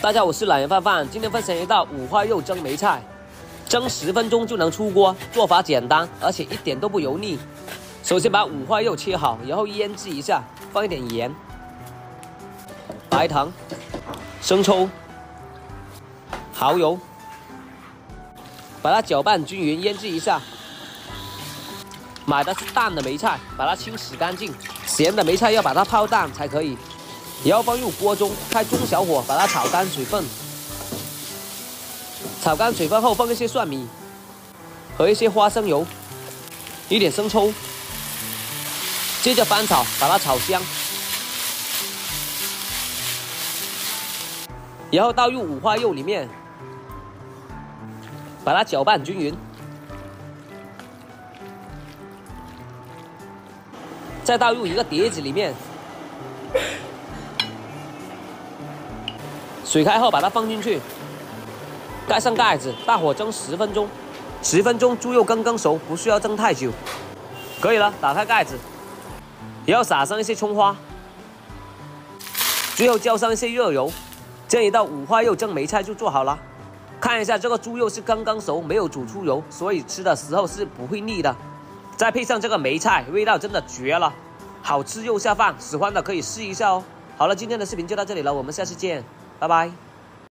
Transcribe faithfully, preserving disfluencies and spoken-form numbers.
大家好，我是懒人饭饭，今天分享一道五花肉蒸梅菜，蒸十分钟就能出锅，做法简单，而且一点都不油腻。首先把五花肉切好，然后腌制一下，放一点盐、白糖、生抽、蚝油，把它搅拌均匀，腌制一下。买的是淡的梅菜，把它清洗干净。咸的梅菜要把它泡淡才可以。然后放入锅中，开中小火把它炒干水分。炒干水分后，放一些蒜米和一些花生油，一点生抽，接着翻炒，把它炒香。然后倒入五花肉里面，把它搅拌均匀。再倒入一个碟子里面。水开后，把它放进去，盖上盖子，大火蒸十分钟。十分钟，猪肉刚刚熟，不需要蒸太久。可以了，打开盖子，然后撒上一些葱花，最后浇上一些热油，这样一道五花肉蒸梅菜就做好了。看一下这个猪肉是刚刚熟，没有煮出油，所以吃的时候是不会腻的。再配上这个梅菜，味道真的绝了，好吃又下饭。喜欢的可以试一下哦。好了，今天的视频就到这里了，我们下期见。拜拜。